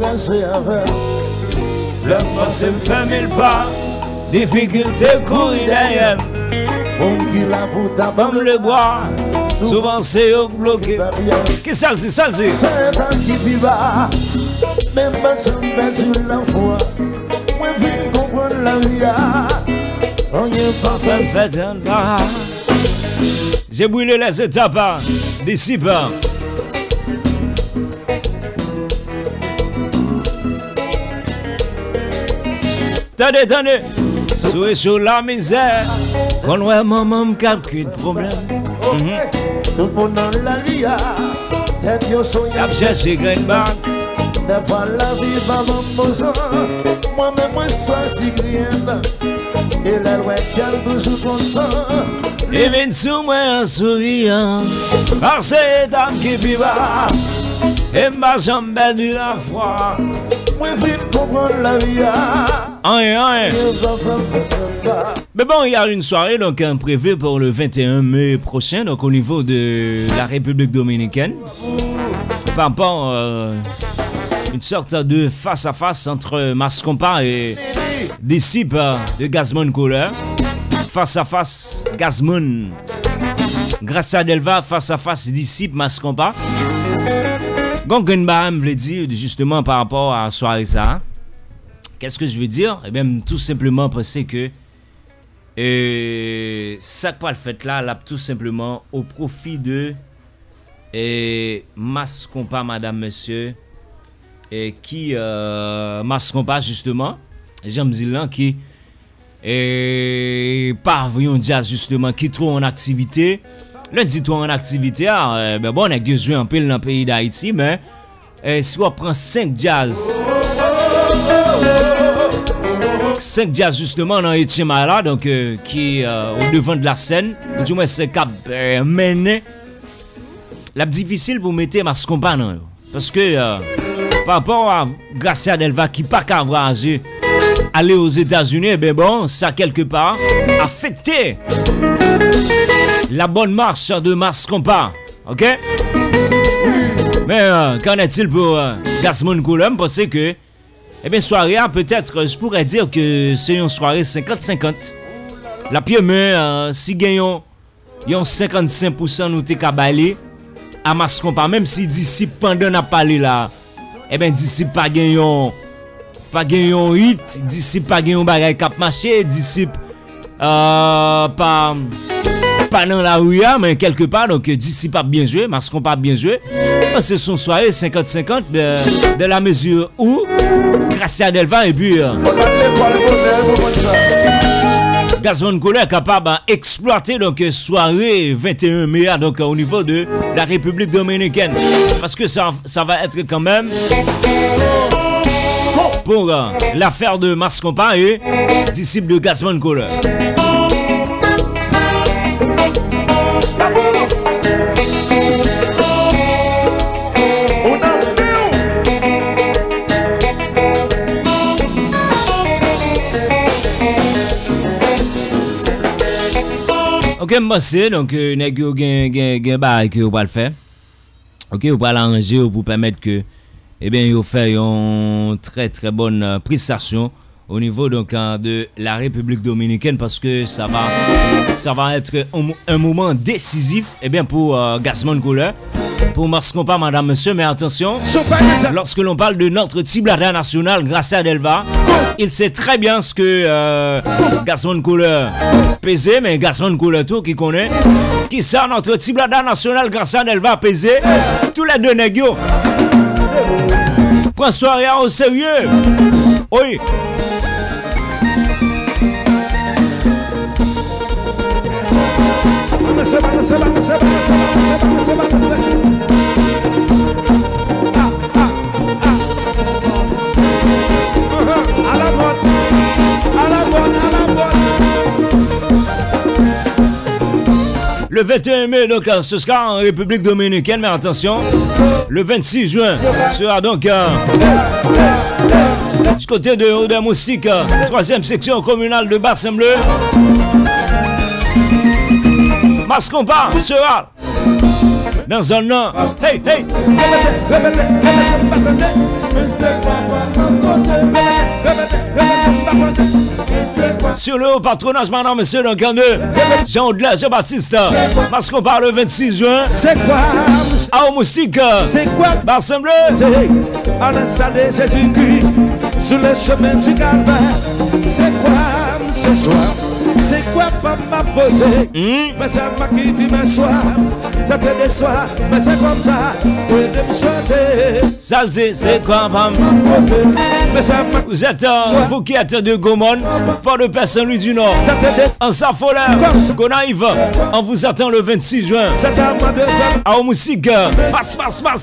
caché avec. Le passé me fait mille pas, difficulté courir derrière. On qui l'a pour ta Comme le bois, souvent c'est eux bloqué. Qu'est-ce que c'est ça? C'est un qui vit bas, même pas se mettre la foi. Moi, je comprendre la vie. On y est pas fait. J'ai brûlé les étapes d'ici pas. Attendez. Souris sur la misère. Quand on a maman me calcule de problème. Tout le monde dans la ria. Tête yo soye. T'as cherché Greenback. Des fois la vie va m'embossant. Moi-même, moi, sois si grien. Et la loi qu'elle toujours content. Et viens sous moi en souriant. Parce que c'est dame qui vit bas. Et ma jambe de la foi. Moi, je comprends la vie. Rien. Mais bon, il y a une soirée donc prévue pour le 21 mai prochain, donc au niveau de la République Dominicaine. Par rapport une sorte de face-à-face entre Mascompa et disciple de Gazmon Couleur. Face-à-face Gazmon. Gracia Delva, face-à-face disciple Mascompa. Gongenba me veut dire justement par rapport à la soirée ça. Qu'est-ce que je veux dire? Eh bien, tout simplement penser que ça pas le fait là, tout simplement au profit de Mascompa, madame, monsieur, et qui Mascompa justement, j'aime dire là, qui parvient jazz justement, qui trop en activité. Lundi trop en activité, ben bon, on a joué un peu dans le pays d'Haïti, mais si on prend 5 jazz. 5 jazz justement dans Etiema là, donc qui est au devant de la scène, du moins c'est cap mené. La difficile pour mettre Mascompa non, parce que par rapport à Gracia Delva qui pas qu'à voyager aller aux États-Unis, ben bon, ça quelque part affecté la bonne marche de Mascompa, ok? Mais qu'en est-il pour Gazmon Coulomb? Parce que eh bien, soirée, peut-être, je pourrais dire que c'est une soirée 50-50. La pire, mais si gagnons 55% nous t'es cabalé à Mascompa, même si d'ici pendant n'a parlé là, eh bien, d'ici pas gagnons hit, d'ici pas gagnons bagay cap marché, d'ici pas dans la rue, mais quelque part, donc d'ici pas bien joué, Mascompa bien joué. C'est son soirée 50-50 de la mesure où Gracia Delva et puis Gazmon Couleur est capable d'exploiter donc soirée 21 mai donc au niveau de la République Dominicaine, parce que ça va être quand même pour l'affaire de Mascompa et disciple de Gazmon Couleur. Ok, moi c'est donc nèg yo gen bail que vous va le faire. Ok, vous va l'arranger pour permettre que eh bien yo fait une très très bonne prestation au niveau donc de la République Dominicaine, parce que ça va être un moment décisif eh bien pour Gazmon Couleur, pour Mascompa, madame, monsieur. Mais attention, lorsque l'on parle de notre Tiblada national, Gracia Delva, il sait très bien ce que Gazmon Couleur pesait, mais Gazmon Couleur tout qui connaît, qui sort notre Tiblada national, Gracia Delva pesé, tous les deux négos. Prends soirée au sérieux. Oui. Le 21 mai, donc, ce sera en République Dominicaine, mais attention, le 26 juin sera donc du côté de Odeur Moustique, 3e section communale de Bassembleu. Mascompa sera dans un an. Hey, hey! sur le haut patronage, madame, monsieur, dans 42. Jean-Audelaire, Jean-Baptiste. Parce qu'on parle le 26 juin. C'est quoi? À musique. C'est quoi? Assemblée. À l'instant de Jésus-Christ, sur le chemin du calvaire. C'est quoi ce soir? C'est quoi pas ma beauté? Mais c'est pas qui vit ma choix. Ça te déçoit, mais c'est comme ça. Oui, de me chanter. Ça c'est quoi, femme? Vous êtes vous qui êtes de Gaumont, pas de personne lui du Nord. En Safoleur, Gonaïve, on vous attend le 26 juin. À musique, passe,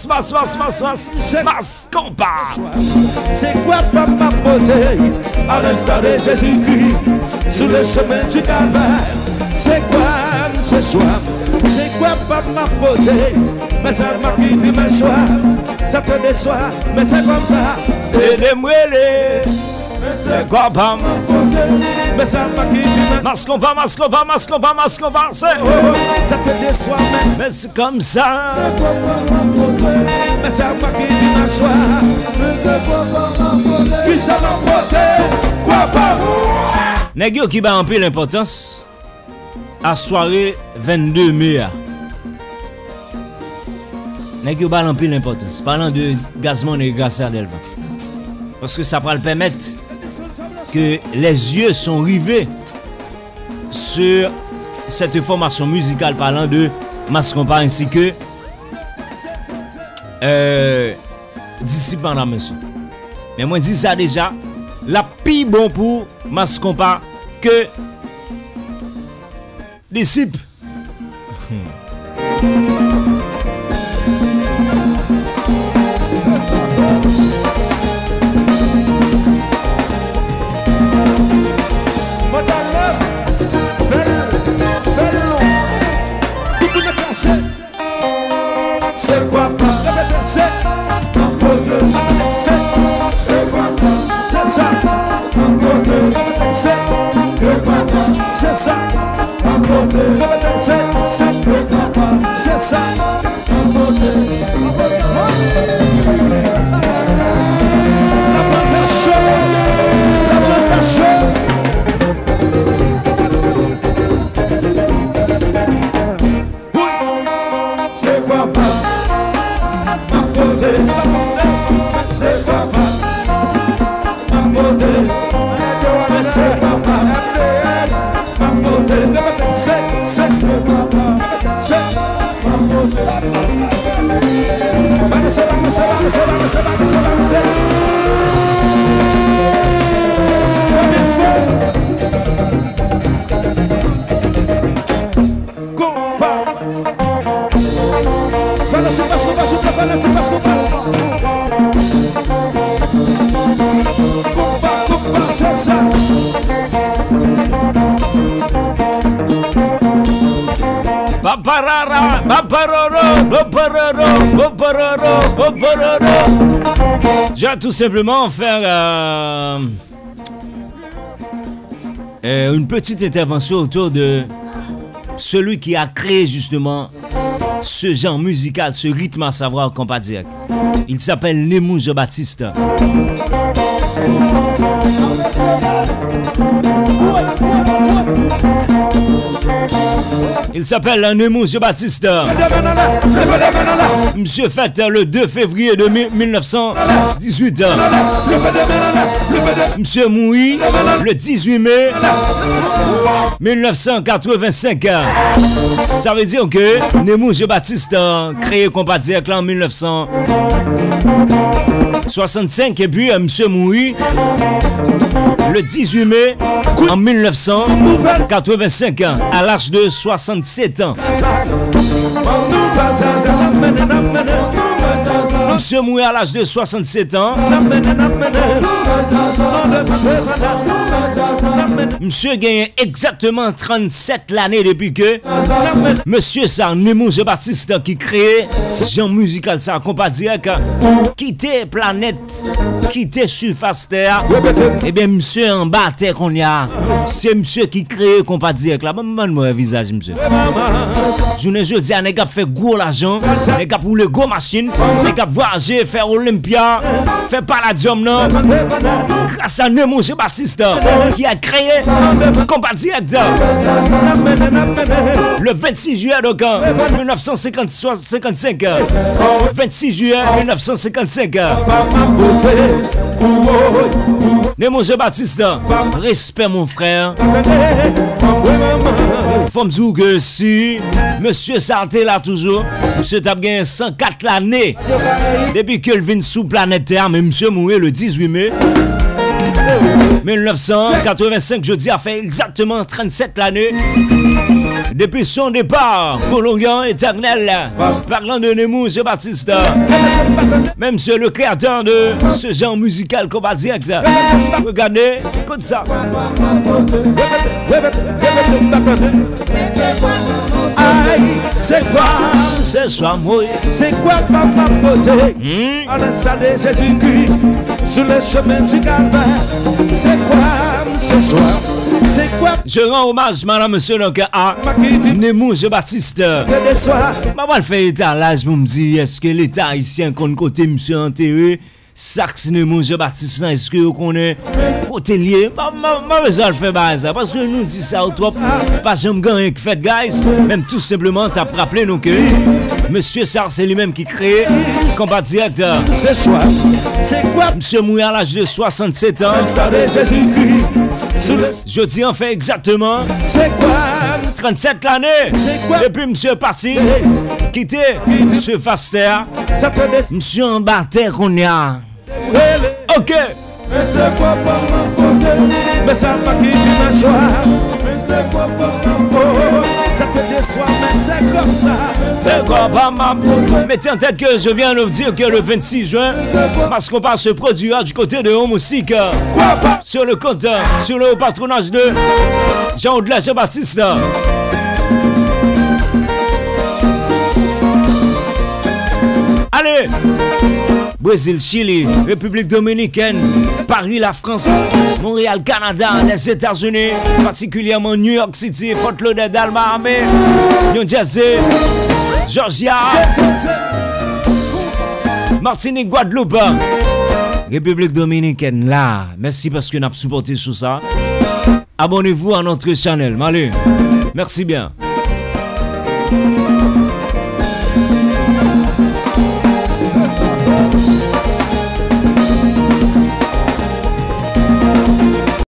compas. C'est quoi pas ma beauté? À l'instar de Jésus-Christ, sous le chemin du calvaire. C'est quoi ce soir? C'est quoi pas ma beauté? Mais ça m'a qui vit ma choix. Ça te déçoit, mais c'est comme ça. Et les mouillés, c'est quoi pas ma beauté? Mais ça m'a qui vit ma choix. Mascompa, c'est ça te déçoit, mais c'est comme ça. Mais ça m'a qui vit ma choix. Puis ça m'a beauté. Quoi pas? Nèg yo qui ba en pile l'importance à soirée 22 mai. Nèg yo ba en pile l'importance parlant de Gazmon et Grassa Delva. Parce que ça va le permettre que les yeux sont rivés sur cette formation musicale parlant de Mascompa ainsi que disciple en monsieur. Mais moi dis ça déjà, la pi bon pour Mascompa que disciple. C'est quoi pas? C'est ça, c'est ça. La bande chaude, la bande chaude. Oui, c'est quoi pas? Ma beauté, c'est quoi pas? Ma beauté, c'est quoi pas? Je vais tout simplement faire une petite intervention autour de celui qui a créé justement ce genre musical, ce rythme à savoir compas direct. Il s'appelle Nemou Jean-Baptiste. Il s'appelle Nemou Jean-Baptiste. Monsieur fête le 2 février de 1918. Monsieur Moui le 18 mai 1985. Ça veut dire que Nemou Jean-Baptiste a créé compas direct en 1965 et puis Monsieur Moui le 18 mai en 1985 à l'âge de 67 ans. Monsieur Moui à l'âge de 67 ans. Monsieur gagne exactement 37 l'année depuis que Monsieur ça Nemou Jean-Baptiste qui crée genre musical ça compas direct quitter planète, quitter surface terre. Et bien monsieur en bas terre qu'on y a, c'est monsieur qui crée compas direct là. Moi visage monsieur. Je ne dis à nèg fait gros l'argent, nèg pour le gros machine, nèg encourager faire Olympia, faire Palladium non. Grâce à Nemo Jean-Baptiste qui a créé Combat Direct le 26 juillet donc 1955. 26 juillet 1955. Nemo Jean-Baptiste, respect mon frère. Faut me dire que si Monsieur Sarté là toujours, monsieur t'a gagné 104 l'année depuis qu'il vient sous planète Terre, mais monsieur mourit le 18 mai 1985, je dis, a fait exactement 37 l'année depuis son départ prolongant éternel. Parlant de Nemo Jean-Baptiste, même c'est le créateur de ce genre musical Combat Direct. Regardez, comme ça. C'est quoi? C'est soit moi. C'est quoi papa poté? À l'instar de Jésus-Christ sur le chemin du calvaire. C'est quoi ce soir? C'est quoi? Je rends hommage, madame, monsieur, donc à Nemo Jean-Baptiste. Maman fait étalage pour me dire, est-ce que l'État haïtien qu'on côté monsieur enterré? Sax Nemo Jean-Baptiste, est-ce que vous connaissez côté lié? Maman besoin de faire ça parce que nous disons ça au trop. Pas jamais gagné qui fait, guys. Même tout simplement, t'as rappelé nous que monsieur Sarr, c'est lui-même qui crée Combat Direct. Ce soir, c'est quoi? Monsieur mourit à l'âge de 67 ans. Je dis en fait exactement. C'est quoi? 37 l'année. Depuis monsieur parti, quitté ce faster. Monsieur en bataille qu'on y a. Ok. Mais c'est quoi pas ma beauté? Mais ça pas qui m'a choix. Mais c'est quoi pas ma beauté? Ça te déçoit, mais c'est comme ça. C'est quoi pas ma beauté? Mettez en tête que je viens de vous dire que le 26 juin, parce qu'on va se produire du côté de Home Music sur le compte, sur le patronage de Jean-Audela Jean-Baptiste. Allez! Brésil, Chili, République Dominicaine, Paris, la France, Montréal, Canada, les États-Unis, particulièrement New York City, Fort Lauderdale, Miami, New Jersey, Georgia, Martinique, Guadeloupe, République Dominicaine, là. Merci parce que nous avons supporté sur ça. Abonnez-vous à notre channel. Allez, merci bien.